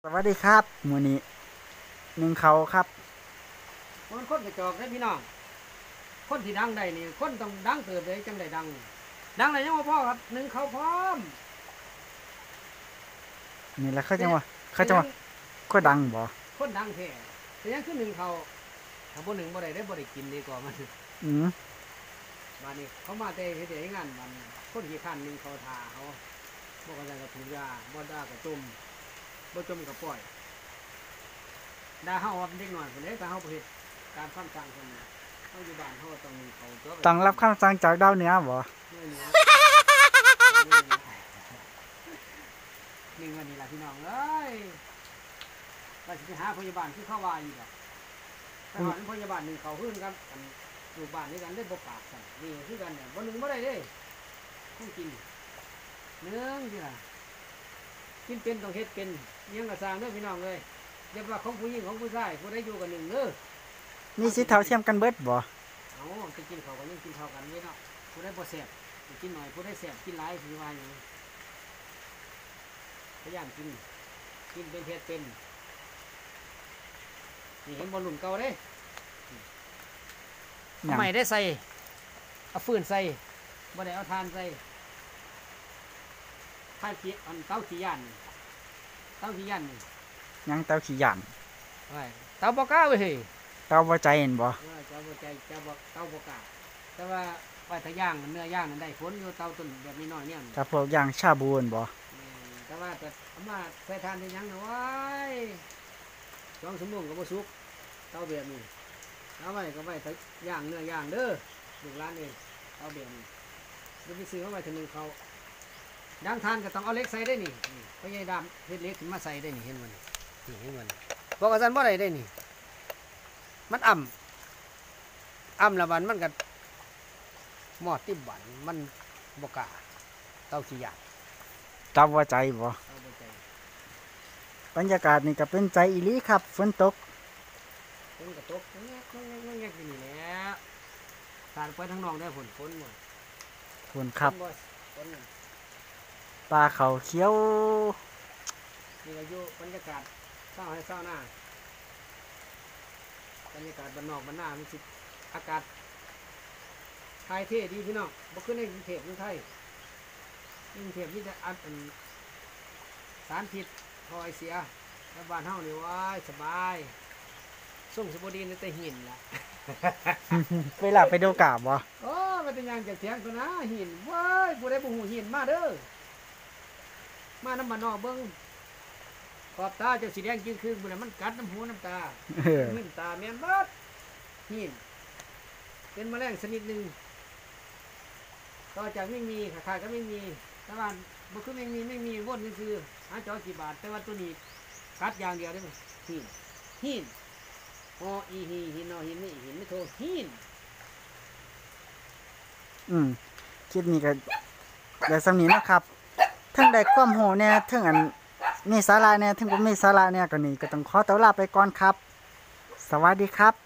สวัสดีครับมื้อนี้หนึ่งเขาครับมันคนกระจอกได้พี่น้องคนที่ดังได้นี่คนต้องดังเติบเลยจังได้ดังดังได้ยังว่าพ่อครับหนึ่งเขาพร้อมนี่แหละเขาจังว่าก็ดังบ่คนดังแท้แต่ยังคือหนึ่งเขาถ้าบ่หนึ่งบ่ได้กินดีกว่ามันอืมบ้านนี้เขามาแต่เฮ็ดงานมันคนขี้ข้านหนึ่งเขาทาเขาบ่กันจังกับถุงยาบ่ด่ากับจุ่มบ่จุ่มกับปล่อยด่าเฮาว่าเป็นเด็กน้อยพุ่นเด้ถ้าเฮาบ่เฮ็ดการฟังสั่งเพิ่นเฮาอยู่บ้านเฮาต้องมีเขาตัวต้องรับคำสั่งจากดาวเหนือบ่หนึ่งวันนี้ล่ะพี่น้องเอ้ยไปสิไปหาพยาบาลที่เข้าว่าอยู่ดอกแต่ว่าพยาบาลหนึ่งเขาขึ้นครับกันอยู่บ้านนี้กันได้บ่ปากกันนี่คือกันเนี่ยบ่หนึ่งบ่ได้เด้ต้องกินเนื้อที่ล่ะกินเป็นต้องเฮ็ดเป็นยังกระสร้างเด้อพี่น้องเลยอย่าว่าของผู้หญิงของผู้ชายผู้ใดอยู่กันหนึ่งเด้อมีสิทธิ์เท่าเทียมกันเบิดบ่เอาจะกินเขากันยังกินเท่ากันนี่เนาะผู้ใดบ่แซ่บกินหน่อยผู้ใดแซ่บกินหลายสิว่าอย่างนี้พยายามกินเป็นเฮ็ดเป็นนี่เห็นบอลลุ่นเก่าเด้ทำไมได้ใส่เอาฟืนใส่บ่ได้เอาทานใส่ทานขี้อันเต้าขี้ย่านนี่ยังเตาขี้ย่านไว้เต้าบ่กล้าเว้ยเฮ้ยเตาบ่ใจเห็นบ่เจ้าบ่ใจเจ้าบ่เต้าบ่กล้าแต่ว่าไปถ้าย่างเนื้อย่างนั่นได้ผลอยู่เต้าต้นแบบนี้น้อยเนี่ยถ้าพวกอย่างชาบูนบ่แต่ว่าแต่เอามาใส่ทานได้ยังนะว้าย2 ชั่วโมงก็บ่สุกเต้าแบบนี้เอาไว้ก็ไว้ถ้าย่างเนื้อย่างเด้อลูกหลานเองเต้าแบบนี้เดี๋ยวไปซื้อมาไว้เทีนึงเขาย่างทานก็ต้องเอาเล็กใส่ได้นี่เพราะยายดำเฮ็ดเล็กขึ้นมาใส่ได้นี่เห็นบ่นี่เห็นบ่นี่บอกอาจารย์บ่ได้นี่มันอ่ำละบันมันก็หมอดติบบันมันบ่กล้าเต้าขี้ยาดเตาบ่ใจบ่เต้าบ่ใจบรรยากาศนี่ก็เป็นใจอีหลีครับฝนตกฝนก็ตกแงกอยู่นี่แหละสาดไปทางนอกได้ฝนหมดฝนครับฝนปลาเขาเขียวนี่ก็อยู่บรรยากาศเศร้าให้เศร้าหน้าบรรยากาศบ้านนอกบ้านหน้ามันสิอากาศไทยเท่ดีพี่น้องบ่ขึ้นในกรุงเทพเมืองไทยกรุงเทพนี่จะอัดสารพิษพอไอเสียแล้วบ้านเฮานี่ว้ายสบายส่งสบดีในแต่หินล่ะเวลาไปดูกาบบ่โอ้มันเป็นอย่างจากเถียงตัวนะหินว้ายผู้ใดบ่หูหินมาเด้อมาน้ำบ้านนอกเบิ่งขอบตาเจ้าสีแดงจึงคืนบุญมันกัดน้ำหูน้ำตา หินตาแม่นเบิดหินเป็นแมลงชนิดหนึ่งต่อจากไม่มีขาดก็ไม่มีแต่ว่าบ่คือไม่มีวนซื้อหาจอกี่บาทแต่ว่าตัวนี้กัดอย่างเดียวได้ไหมหินอ๋ออีหินนอหินนี่หินไม่โทหินคลิปนี้ก็ได้สำนี้นะครับทั้งได้ความรู้แน่ทั้งอันมีสาระแน่ทั้งบ่มีสาระแน่ก็นี่ก็ต้องขอตัวลาไปก่อนครับ สวัสดีครับ